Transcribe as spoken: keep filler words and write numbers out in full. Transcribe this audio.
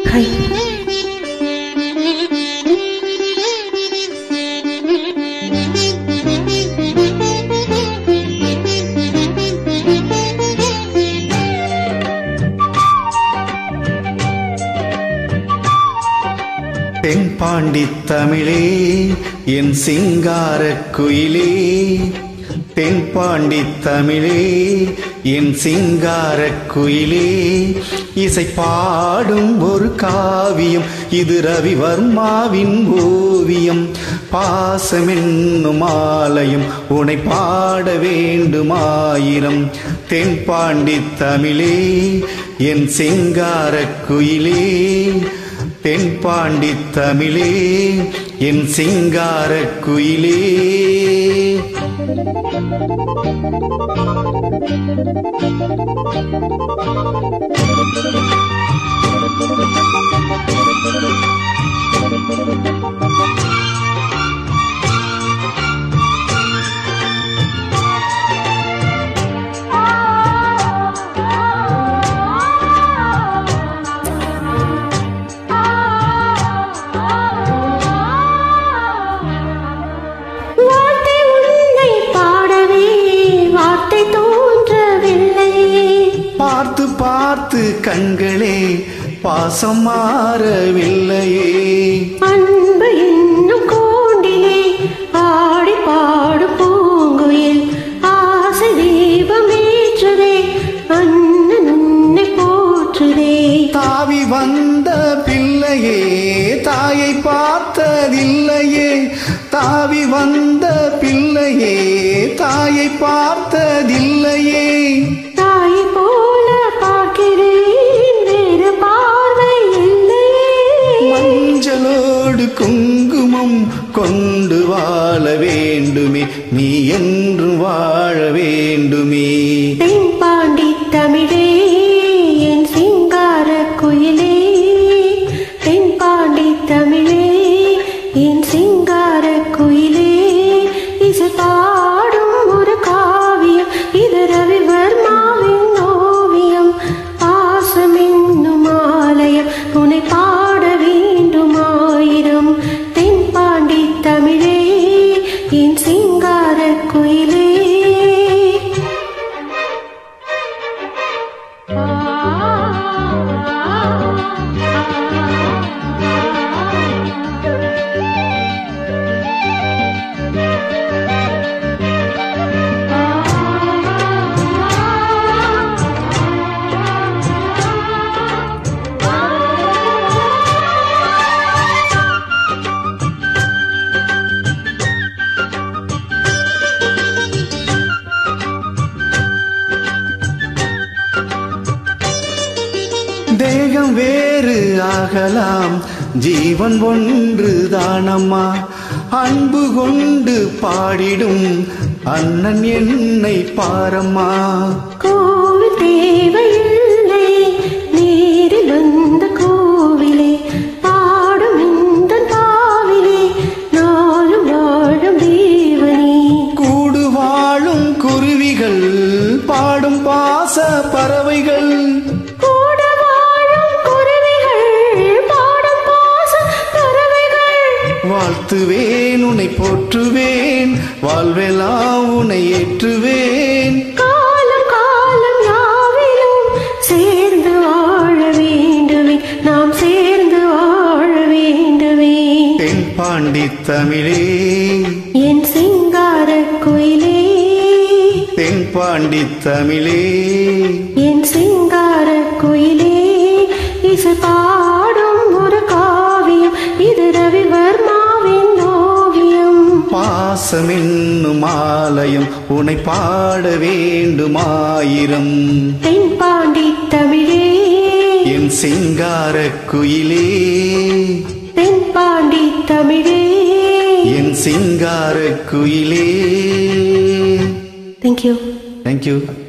Hi. தென்பாண்டி தமிழே என் சிங்காரக் குயிலே, தென்பாண்டி தமிழே என் சிங்காரக் குயிலே, இசை பாடும் ஒரு காவியம் இது ரவிவர்மாவின் ஓவியம். பாசமென்னும் ஆலயம் உனை பாட வேண்டுமாயிரம். தென்பாண்டி தமிழே என் சிங்காரக் குயிலே, தென்பாண்டி தமிழே என் சிங்காரக் குயிலே. பார்த்து பார்த்து கண்களே பாசம் மாறவில்லையே, அன்பு என்னும் கூண்டிலே ஆடி பாடு பூங்குயில் ஆசை தீபம் ஏற்றுதே, அண்ணன் உன்னை போற்றுதே. தாவி வந்த பிள்ளையே தாயை பார்த்ததில்லையே, தாவி வந்த பிள்ளையே தாயை பார்த்ததில்லையே. தாயை போல பார்க்கிறேன் வேறு பார்வை இல்லையே, மஞ்சளோடு குங்குமம் கொண்டு வாழ வேண்டுமே, நீ என்று வாழ வேண்டுமே. தென்பாண்டி தமிழே என் சிங்காரக் குயிலே, தென்பாண்டி தமிழே என் சிங்காரக் குயிலே, இசை பாடும் ஒரு காவியம் இது ரவிவர்மாவின் ஓவியம். பாசம் என்னும் ஆலயம் உன்னை பாட வேண்டுமாயிரம். தென்பாண்டி தமிழே என் சிங்காரக் குயிலே. தேகம் வேறு ஆகலாம் ஜீவன் ஒன்று தானம்மா, அன்பு கொண்டு பாடிடும் அண்ணன் என்னை பாரம்மா. கோவில் தேவையில்லை நேரில் வந்த கோவிலே, பாடும் இந்த காவிலே நாளும் வாழும் தேவனே. கூடு வாழும் குருவிகள் பாடும் பாச பறவைகள், கூட வாழும் குருவிகள் பாடும் பாச பறவைகள். வாழ்த்துவேன் உன்னை போற்றுவேன், வாழ்வெல்லாம் உன்னை ஏற்றுவேன். காலம் காலம் யாவிலும் சேர்ந்து வாழ வேண்டுமே, நாம் சேர்ந்து வாழ வேண்டுமே. தென்பாண்டி தமிழே என் சிங்காரக் குயிலே, தென்பாண்டி தமிழே என் சிங்காரக் குயிலே, இசை பாடும் ஒரு காவியம் இது ரவிவர்மாவின் ஓவியம். பாசமென்னும் ஆலயம் உன்னை பாட வேண்டுமாயிரம். தென்பாண்டி தமிழே என் சிங்காரக் குயிலே, தென்பாண்டி தமிழே என் சிங்காரக் குயிலே. Thank you. Thank you.